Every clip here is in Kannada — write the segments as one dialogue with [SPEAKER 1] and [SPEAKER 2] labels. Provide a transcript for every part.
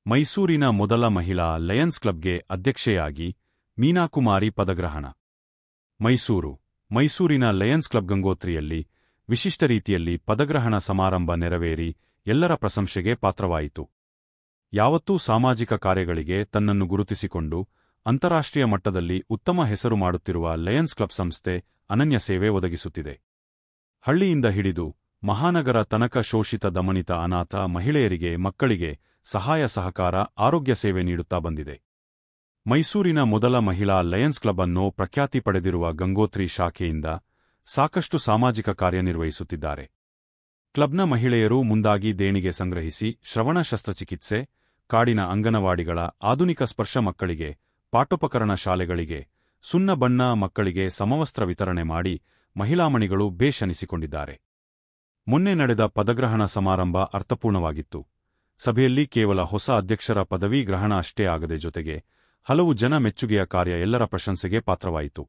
[SPEAKER 1] ಮೈಸೂರಿನ ಮೊದಲ ಮಹಿಳಾ ಲಯನ್ಸ್ ಕ್ಲಬ್ಗೆ ಅಧ್ಯಕ್ಷೆಯಾಗಿ ಮೀನಾಕುಮಾರಿ ಪದಗ್ರಹಣ. ಮೈಸೂರಿನ ಲಯನ್ಸ್ ಕ್ಲಬ್ ಗಂಗೋತ್ರಿಯಲ್ಲಿ ವಿಶಿಷ್ಟ ರೀತಿಯಲ್ಲಿ ಪದಗ್ರಹಣ ಸಮಾರಂಭ ನೆರವೇರಿ ಎಲ್ಲರ ಪ್ರಶಂಸೆಗೆ ಪಾತ್ರವಾಯಿತು. ಯಾವತ್ತೂ ಸಾಮಾಜಿಕ ಕಾರ್ಯಗಳಿಗೆ ತನ್ನನ್ನು ಗುರುತಿಸಿಕೊಂಡು ಅಂತಾರಾಷ್ಟ್ರೀಯ ಮಟ್ಟದಲ್ಲಿ ಉತ್ತಮ ಹೆಸರು ಮಾಡುತ್ತಿರುವ ಲಯನ್ಸ್ ಕ್ಲಬ್ ಸಂಸ್ಥೆ ಅನನ್ಯ ಸೇವೆ ಒದಗಿಸುತ್ತಿದೆ. ಹಳ್ಳಿಯಿಂದ ಹಿಡಿದು ಮಹಾನಗರ ತನಕ ಶೋಷಿತ ದಮನಿತ ಅನಾಥ ಮಹಿಳೆಯರಿಗೆ ಮಕ್ಕಳಿಗೆ ಸಹಾಯ ಸಹಕಾರ ಆರೋಗ್ಯ ಸೇವೆ ನೀಡುತ್ತಾ ಬಂದಿದೆ. ಮೈಸೂರಿನ ಮೊದಲ ಮಹಿಳಾ ಲಯನ್ಸ್ ಕ್ಲಬ್ ಅನ್ನೋ ಪ್ರಖ್ಯಾತಿ ಪಡೆದಿರುವ ಗಂಗೋತ್ರಿ ಶಾಖೆಯಿಂದ ಸಾಕಷ್ಟು ಸಾಮಾಜಿಕ ಕಾರ್ಯನಿರ್ವಹಿಸುತ್ತಿದ್ದಾರೆ. ಕ್ಲಬ್ನ ಮಹಿಳೆಯರು ಮುಂದಾಗಿ ದೇಣಿಗೆ ಸಂಗ್ರಹಿಸಿ ಶ್ರವಣ ಶಸ್ತ್ರಚಿಕಿತ್ಸೆ, ಕಾಡಿನ ಅಂಗನವಾಡಿಗಳ ಆಧುನಿಕ ಸ್ಪರ್ಶ ಮಕ್ಕಳಿಗೆ, ಪಾಠೋಪಕರಣ ಶಾಲೆಗಳಿಗೆ, ಸುಣ್ಣ ಬಣ್ಣ ಮಕ್ಕಳಿಗೆ ಸಮವಸ್ತ್ರ ವಿತರಣೆ ಮಾಡಿ ಮಹಿಳಾಮಣಿಗಳು ಬೇಷನಿಸಿಕೊಂಡಿದ್ದಾರೆ. ಮೊನ್ನೆ ನಡೆದ ಪದಗ್ರಹಣ ಸಮಾರಂಭ ಅರ್ಥಪೂರ್ಣವಾಗಿತ್ತು. ಸಭೆಯಲ್ಲಿ ಕೇವಲ ಹೊಸ ಅಧ್ಯಕ್ಷರ ಪದವಿ ಗ್ರಹಣ ಅಷ್ಟೇ ಆಗದೆ ಜೊತೆಗೆ ಹಲವು ಜನ ಮೆಚ್ಚುಗೆಯ ಕಾರ್ಯ ಎಲ್ಲರ ಪ್ರಶಂಸೆಗೆ ಪಾತ್ರವಾಯಿತು.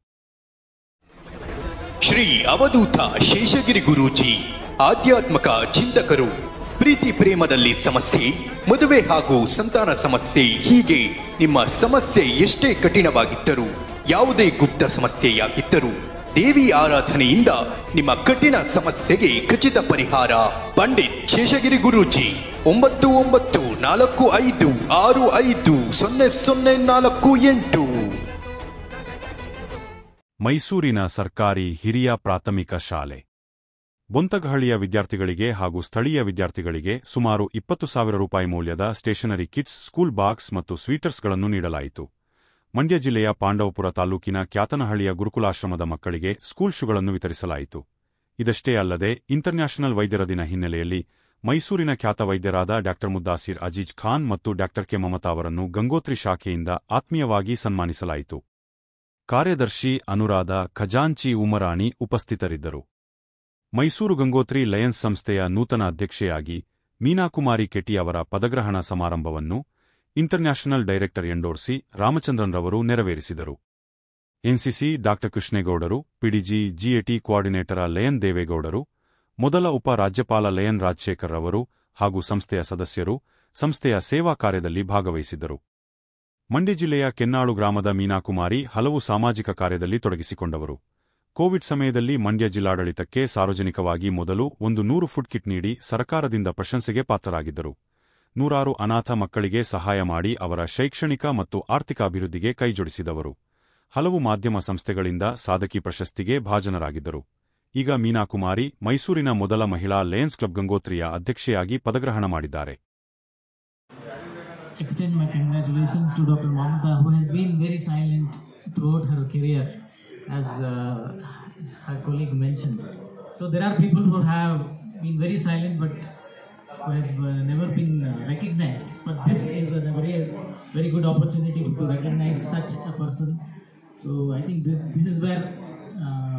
[SPEAKER 2] ಶ್ರೀ ಅವಧೂತ ಶೇಷಗಿರಿ ಗುರೂಜಿ ಆಧ್ಯಾತ್ಮಕ ಚಿಂತಕರು. ಪ್ರೀತಿ ಪ್ರೇಮದಲ್ಲಿ ಸಮಸ್ಯೆ, ಮದುವೆ ಹಾಗೂ ಸಂತಾನ ಸಮಸ್ಯೆ, ಹೀಗೆ ನಿಮ್ಮ ಸಮಸ್ಯೆ ಎಷ್ಟೇ ಕಠಿಣವಾಗಿದ್ದರೂ, ಯಾವುದೇ ಗುಪ್ತ ಸಮಸ್ಯೆಯಾಗಿದ್ದರೂ ದೇವಿ ಆರಾಧನೆಯಿಂದ ನಿಮ್ಮ ಕಠಿಣ ಸಮಸ್ಯೆಗೆ ಖಚಿತ ಪರಿಹಾರ. ಪಂಡಿತ್ ಶೇಷಗಿರಿ ಗುರೂಜಿ 9945650048.
[SPEAKER 1] ಮೈಸೂರಿನ ಸರ್ಕಾರಿ ಹಿರಿಯ ಪ್ರಾಥಮಿಕ ಶಾಲೆ ಬೊಂತಗಹಳ್ಳಿಯ ವಿದ್ಯಾರ್ಥಿಗಳಿಗೆ ಹಾಗೂ ಸ್ಥಳೀಯ ವಿದ್ಯಾರ್ಥಿಗಳಿಗೆ ಸುಮಾರು 20,000 ರೂಪಾಯಿ ಮೌಲ್ಯದ ಸ್ಟೇಷನರಿ ಕಿಟ್ಸ್, ಸ್ಕೂಲ್ ಬಾಕ್ಸ್ ಮತ್ತು ಸ್ವೀಟರ್ಸ್ಗಳನ್ನು ನೀಡಲಾಯಿತು. ಮಂಡ್ಯ ಜಿಲ್ಲೆಯ ಪಾಂಡವಪುರ ತಾಲೂಕಿನ ಕ್ಯಾತನಹಳ್ಳಿಯ ಗುರುಕುಲಾಶ್ರಮದ ಮಕ್ಕಳಿಗೆ ಸ್ಕೂಲ್ ಶೂಗಳನ್ನು ವಿತರಿಸಲಾಯಿತು. ಇದಷ್ಟೇ ಅಲ್ಲದೆ ಇಂಟರ್ನ್ಯಾಷನಲ್ ವೈದ್ಯರ ದಿನ ಹಿನ್ನೆಲೆಯಲ್ಲಿ ಮೈಸೂರಿನ ಖ್ಯಾತ ವೈದ್ಯರಾದ ಡಾ ಮುದ್ದಾಸಿರ್ ಅಜೀಜ್ ಖಾನ್ ಮತ್ತು ಡಾ ಕೆ ಮಮತಾ ಅವರನ್ನು ಗಂಗೋತ್ರಿ ಶಾಖೆಯಿಂದ ಆತ್ಮೀಯವಾಗಿ ಸನ್ಮಾನಿಸಲಾಯಿತು. ಕಾರ್ಯದರ್ಶಿ ಅನುರಾಧ ಖಜಾಂಚಿ ಉಮರಾಣಿ ಉಪಸ್ಥಿತರಿದ್ದರು. ಮೈಸೂರು ಗಂಗೋತ್ರಿ ಲಯನ್ಸ್ ಸಂಸ್ಥೆಯ ನೂತನ ಅಧ್ಯಕ್ಷೆಯಾಗಿ ಮೀನಾಕುಮಾರಿ ಕೆಟಿ ಅವರ ಪದಗ್ರಹಣ ಸಮಾರಂಭವನ್ನು ಇಂಟರ್ನ್ಯಾಷನಲ್ ಡೈರೆಕ್ಟರ್ ಎಂಡೋರ್ಸಿ ರಾಮಚಂದ್ರನ್ ರವರು ನೆರವೇರಿಸಿದರು. ಎನ್ಸಿಸಿ ಡಾ ಕೃಷ್ಣೇಗೌಡರು, ಪಿಡಿಜಿ ಜಿಎಟಿ ಕೋಆರ್ಡಿನೇಟರ ಲಯನ್ ದೇವೇಗೌಡರು, ಮೊದಲ ಉಪ ರಾಜ್ಯಪಾಲ ಲಯನ್ ರಾಜಶೇಖರ್ ರವರು ಹಾಗೂ ಸಂಸ್ಥೆಯ ಸದಸ್ಯರು ಸಂಸ್ಥೆಯ ಸೇವಾ ಕಾರ್ಯದಲ್ಲಿ ಭಾಗವಹಿಸಿದ್ದರು. ಮಂಡ್ಯ ಜಿಲ್ಲೆಯ ಕೆನ್ನಾಳು ಗ್ರಾಮದ ಮೀನಾಕುಮಾರಿ ಹಲವು ಸಾಮಾಜಿಕ ಕಾರ್ಯದಲ್ಲಿ ತೊಡಗಿಸಿಕೊಂಡವರು. ಕೋವಿಡ್ ಸಮಯದಲ್ಲಿ ಮಂಡ್ಯ ಜಿಲ್ಲಾಡಳಿತಕ್ಕೆ ಸಾರ್ವಜನಿಕವಾಗಿ ಮೊದಲು 100 ಫುಡ್ ಕಿಟ್ ನೀಡಿ ಸರ್ಕಾರದಿಂದ ಪ್ರಶಂಸೆಗೆ ಪಾತ್ರರಾಗಿದ್ದರು. ನೂರಾರು ಅನಾಥ ಮಕ್ಕಳಿಗೆ ಸಹಾಯ ಮಾಡಿ ಅವರ ಶೈಕ್ಷಣಿಕ ಮತ್ತು ಆರ್ಥಿಕ ಅಭಿವೃದ್ಧಿಗೆ ಕೈಜೋಡಿಸಿದವರು. ಹಲವು ಮಾಧ್ಯಮ ಸಂಸ್ಥೆಗಳಿಂದ ಸಾಧಕಿ ಪ್ರಶಸ್ತಿಗೆ ಭಾಜನರಾಗಿದ್ದರು. ಈಗ ಮೀನಾಕುಮಾರಿ ಮೈಸೂರಿನ ಮೊದಲ ಮಹಿಳಾ ಲಯನ್ಸ್ ಕ್ಲಬ್ ಗಂಗೋತ್ರಿಯ ಅಧ್ಯಕ್ಷೆಯಾಗಿ ಪದಗ್ರಹಣ ಮಾಡಿದ್ದಾರೆ.
[SPEAKER 3] Extend my congratulations to Dr. Mamata, who has been very silent throughout her career, as her colleague mentioned. So there are people who have been very silent but who have never been recognized. But this is a very good opportunity to recognize such a person. So I think this is where